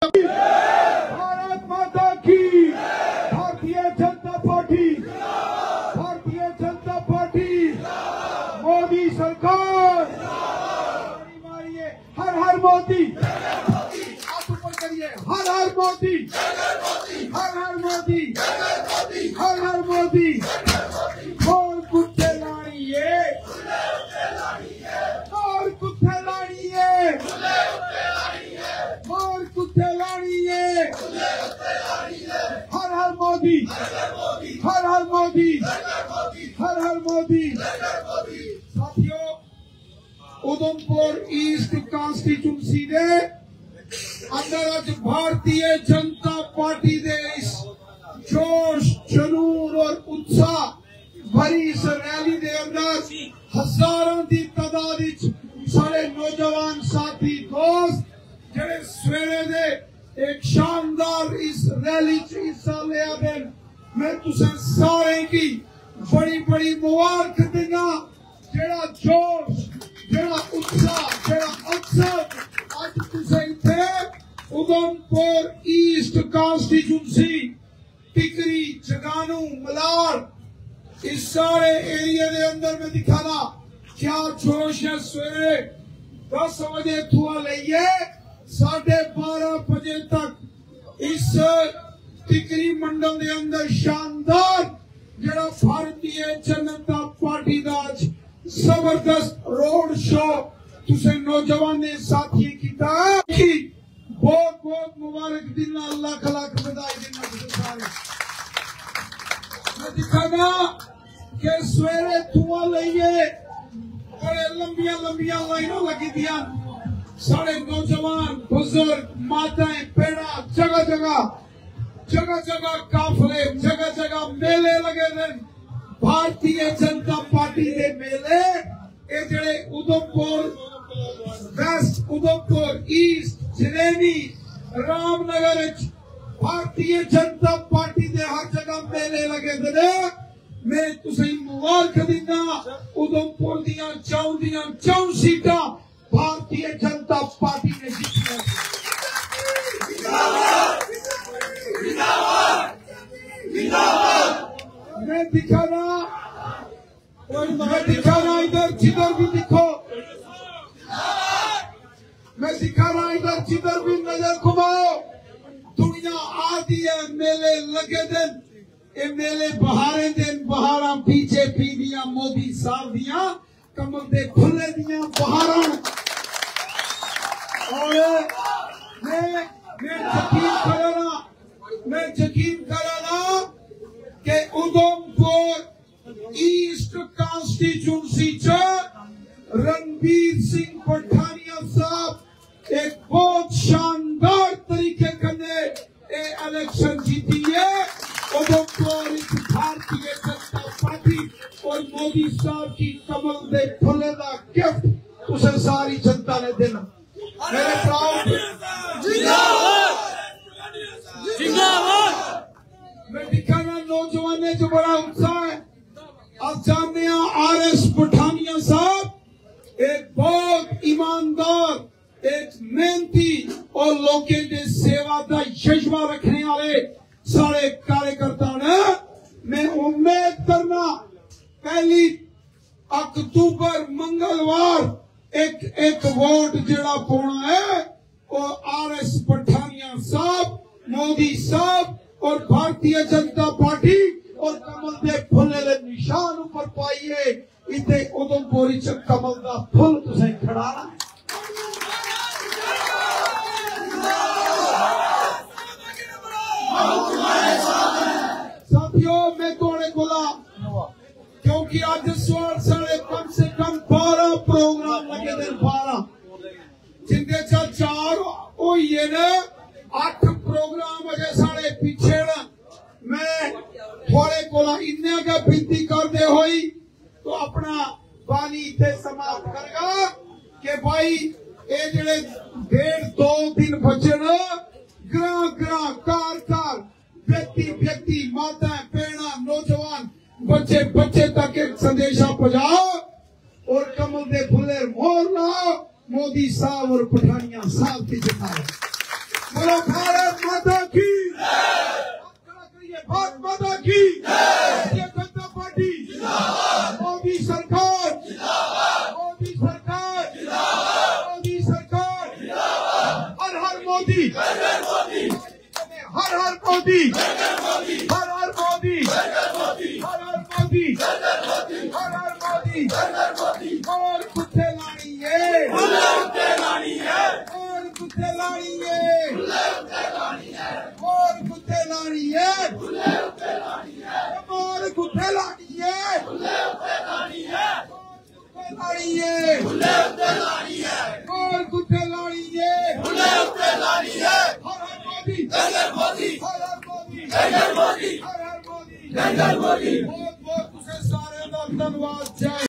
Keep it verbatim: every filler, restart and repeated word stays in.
भारत माता की, भारतीय जनता पार्टी, भारतीय जनता पार्टी, मोदी सरकार, मारिए हर हर मोदी, आप ऊपर करिए हर हर मोदी, हर हर मोदी, हर हर मोदी। और कुत्ते लाड़िए, और कुत्ते लाड़िए, और कुत्ते लाड़िए, हर हर मोदी, हर हर मोदी, हर हर मोदी। साथियों, उधमपुर ईस्ट कॉन्स्टिट्यूंसी दे अंदर अज भारतीय जनता पार्टी दे इस जोश जुनून और उत्साह भरी इस रैली दे अंदर हजारों की तादाद सारे नौजवान साथी दोस्त जेड़े सवेरे दे एक शानदार इस रैली च हिस्सा लिया देन, मैं तुसें सारे की बड़ी बड़ी मुबारक देना। जेड़ा जोश, जेड़ा उत्साह, जेड़ा अवसर अज तुसें इत्थे उधमपुर ईस्ट कॉन्स्टिट्यूंसी टिकरी जगानू मलार इस सारे एरिया के अंदर में दिखाना क्या जोश है। सवेरे दस बजे थुआ लेइए साढ़े बारह बजे तक इस टिकरी मंडल के अंदर शानदार जरा भारतीय जनता पार्टी का जबरदस्त रोड शो तुसे नौजवान ने साथी किया। बहुत बहुत मुबारक देना, लाख लाख बधाई देना। मैं दिखाना कि सवेरे धुआं लइए बड़े लंबिया लंबिया लाइना लगी दिया, सारे नौजवान बुजुर्ग माताएं पेड़ा जगह जगह जगह जगह काफले जगह जगह मेले लगे थे। भारतीय जनता पार्टी के मेले ये जड़े Udhampur west, Udhampur east, Jaleni, Ramnagar Bharatiya Janata party के हर जगह मेले लगे थे। मैं तुसें मुबारक देना, उधमपुर दियां चौं दियां चौं सीटां भारतीय जनता पार्टी ने जीतियां। मैं दिखाना, मैं दिखाना इधर जिधर भी दिखो, मैं दिखाना इधर जिधर भी नजर घुमाओ, दुनिया आती है, मेले लगे दिन, ये मेले बहारे दिन, बहारा बीजेपी दिया, मोदी साहब दिया, कमल दे फुले दिया बहारा। और मैं मैं यकीन करना, मैं यकीन करना कि उधमपुर ईस्ट कॉन्स्टिट्यूंसी च रणबीर सिंह पठानिया साहब एक बहुत शानदार तरीके कने इलेक्शन जीती है। उधमपुर भारतीय जनता पार्टी और मोदी साहब की कमल दे फुले का गिफ्ट उसे सारी जनता ने देना। मेरे प्राउड मैं दिखाना नौजवान जो बड़ा उत्साह है। आज जानने आर एस पठानिया साहब एक बहुत ईमानदार, एक मेहनती और लोगों के सेवा का जज्बा रखने वाले सारे कार्यकर्ता ने। मैं उम्मीद करना पहली अक्टूबर मंगलवार एक एक वोट जड़ा पाना है वो आर एस पठानिया साहब, मोदी साहब और भारतीय जनता पार्टी और कमल दे फुले दे निशान ऊपर पाइए। इतने उधमपुर च कमल का फुल तुसें खड़ाना। साथियों मैं थोड़े बोला क्योंकि आज इस बार साढ़े कम से कम बारह प्रोग्राम लगे थे, बारह जिंदे चार चार ओ ये ने आठ प्रोग्राम अजे साढ़े पीछे न। मैं थोड़े कोला इन्ने का विनती कर दे होई तो अपना बानी इतने समाप्त करेगा कि भाई ये जड़े डेढ़ दो दिन बचे न, ग्रां ग्रां कार कार व्यक्ति व्यक्ति माताएं पेड़ा नौजवान बच्चे बच्चे तक एक संदेशा पहुंचाओ और कमल दे फुले मोर लाओ, मोदी साहब और पठानिया साहब की जिताओ। बोलो भारत माता की, भारत माता की, भारतीय जनता पार्टी, मोदी सरकार, मोदी सरकार, मोदी सरकार, हर हर मोदी, हर हर मोदी, हर हर मोदी, हर हर मोदी, हर हर मोदी, हर हर मोदी, और कुत्ते लानी है, कुत्ते लानी है, और कुत्ते लानी है, और कुत्ते लानी है, और कुत्ते लानी है, लानी है, और कुत्ते लानी है, हर हर मोदी, हर हर मोदी, हर हर मोदी, हर हर मोदी, हर हर मोदी, बहुत बहुत तुझे सारे लोग धन्यवाद।